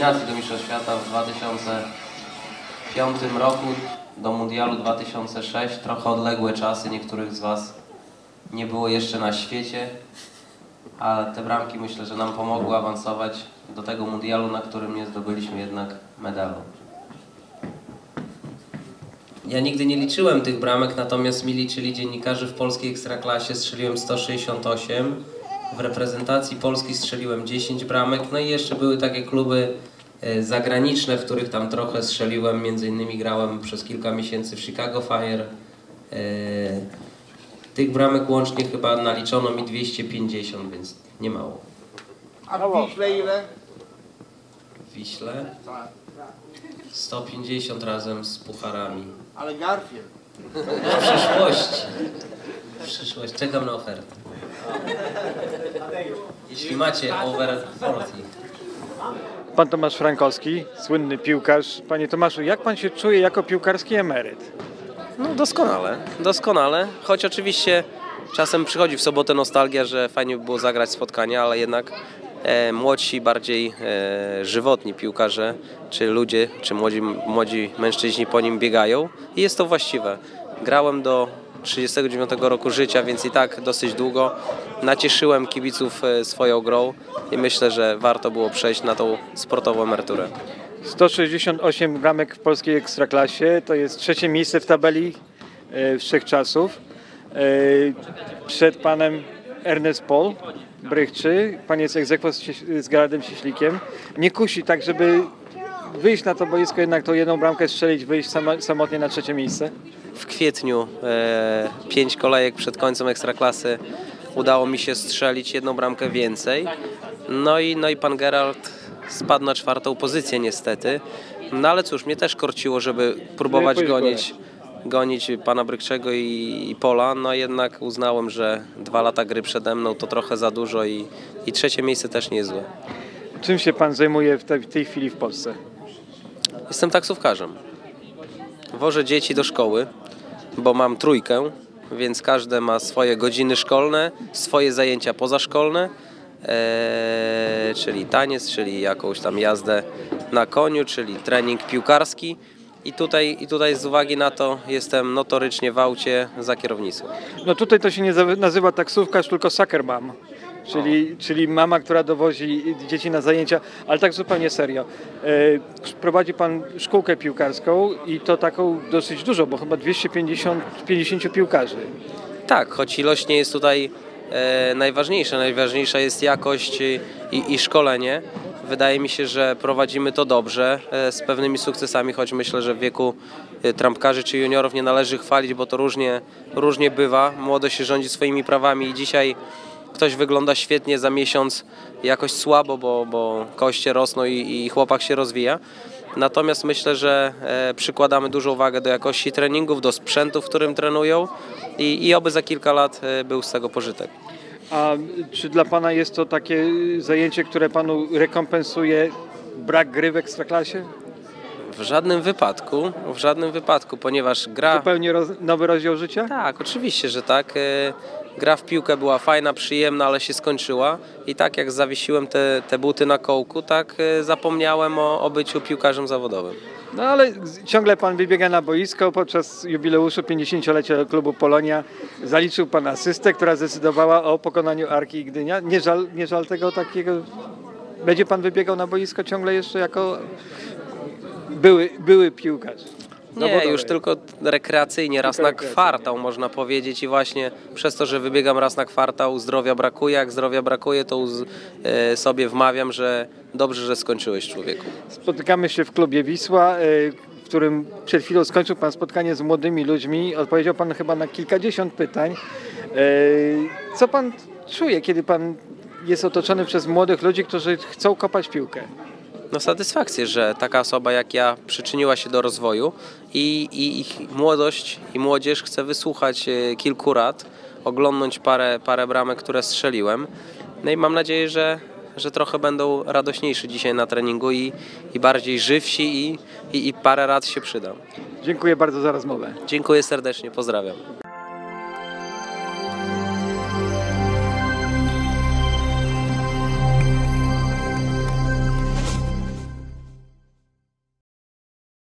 nominacji do Mistrzostw Świata w 2005 roku, do Mundialu 2006. Trochę odległe czasy, niektórych z Was nie było jeszcze na świecie, a te bramki myślę, że nam pomogły awansować do tego Mundialu, na którym nie zdobyliśmy jednak medalu. Ja nigdy nie liczyłem tych bramek, natomiast mi liczyli dziennikarze w polskiej ekstraklasie. Strzeliłem 168, w reprezentacji Polski strzeliłem 10 bramek, no i jeszcze były takie kluby zagraniczne, w których tam trochę strzeliłem, między innymi grałem przez kilka miesięcy w Chicago Fire. Tych bramek łącznie chyba naliczono mi 250, więc nie mało. A w Wiśle ile? W Wiśle? 150 razem z pucharami. Ale Garfield. W przyszłości. W przyszłości. Czekam na ofertę. Jeśli macie over 40. Pan Tomasz Frankowski, słynny piłkarz. Panie Tomaszu, jak pan się czuje jako piłkarski emeryt? No doskonale, choć oczywiście czasem przychodzi w sobotę nostalgia, że fajnie by było zagrać spotkania, ale jednak młodsi, bardziej żywotni piłkarze, czy ludzie, czy młodzi mężczyźni po nim biegają i jest to właściwe. Grałem do 39 roku życia, więc i tak dosyć długo. Nacieszyłem kibiców swoją grą i myślę, że warto było przejść na tą sportową emeryturę. 168 bramek w polskiej ekstraklasie, to jest trzecie miejsce w tabeli wszechczasów. Przed panem Ernest Paul Brychczy, pan jest ex aequo z Gerardem Cieślikiem. Nie kusi tak, żeby wyjść na to boisko, jednak tą jedną bramkę strzelić, wyjść samotnie na trzecie miejsce? W kwietniu, 5 kolejek przed końcem ekstraklasy, udało mi się strzelić jedną bramkę więcej. No i pan Gerard spadł na 4. pozycję niestety. No ale cóż, mnie też korciło, żeby próbować gonić pana Brychczego i Pola. No jednak uznałem, że 2 lata gry przede mną to trochę za dużo i trzecie miejsce też nie jest złe. Czym się pan zajmuje w tej chwili w Polsce? Jestem taksówkarzem. Wożę dzieci do szkoły, bo mam 3, więc każde ma swoje godziny szkolne, swoje zajęcia pozaszkolne, czyli taniec, czyli jakąś tam jazdę na koniu, czyli trening piłkarski. I tutaj z uwagi na to jestem notorycznie w aucie za kierownicą. No tutaj to się nie nazywa taksówkarz, tylko soccer mom. Czyli mama, która dowozi dzieci na zajęcia, ale tak zupełnie serio. Prowadzi pan szkółkę piłkarską i to taką dosyć dużo, bo chyba 250 piłkarzy. Tak, choć ilość nie jest tutaj najważniejsza. Najważniejsza jest jakość i szkolenie. Wydaje mi się, że prowadzimy to dobrze, z pewnymi sukcesami, choć myślę, że w wieku trampkarzy czy juniorów nie należy chwalić, bo to różnie bywa. Młodość się rządzi swoimi prawami i dzisiaj ktoś wygląda świetnie, za miesiąc jakoś słabo, bo koście rosną i chłopak się rozwija. Natomiast myślę, że przykładamy dużą uwagę do jakości treningów, do sprzętu, w którym trenują i oby za kilka lat był z tego pożytek. A czy dla pana jest to takie zajęcie, które panu rekompensuje brak gry w ekstraklasie? W żadnym wypadku, ponieważ gra... Zupełnie nowy rozdział życia? Tak, oczywiście, że tak. Gra w piłkę była fajna, przyjemna, ale się skończyła. I tak jak zawiesiłem te buty na kołku, tak zapomniałem o byciu piłkarzem zawodowym. No ale ciągle pan wybiega na boisko. Podczas jubileuszu 50-lecia klubu Polonia zaliczył pan asystę, która zdecydowała o pokonaniu Arki Gdynia. Nie żal tego takiego? Będzie pan wybiegał na boisko ciągle jeszcze jako były piłkarz? Nie, już tylko rekreacyjnie, raz na kwartał można powiedzieć i właśnie przez to, że wybiegam raz na kwartał, zdrowia brakuje. Jak zdrowia brakuje, to sobie wmawiam, że dobrze, że skończyłeś, człowieku. Spotykamy się w klubie Wisła, w którym przed chwilą skończył pan spotkanie z młodymi ludźmi. Odpowiedział pan chyba na kilkadziesiąt pytań. Co pan czuje, kiedy pan jest otoczony przez młodych ludzi, którzy chcą kopać piłkę? No satysfakcję, że taka osoba jak ja przyczyniła się do rozwoju i ich młodość i młodzież chce wysłuchać kilku rad, oglądnąć parę bramek, które strzeliłem. No i mam nadzieję, że trochę będą radośniejsi dzisiaj na treningu i bardziej żywsi i parę rad się przyda. Dziękuję bardzo za rozmowę. Dziękuję serdecznie, pozdrawiam.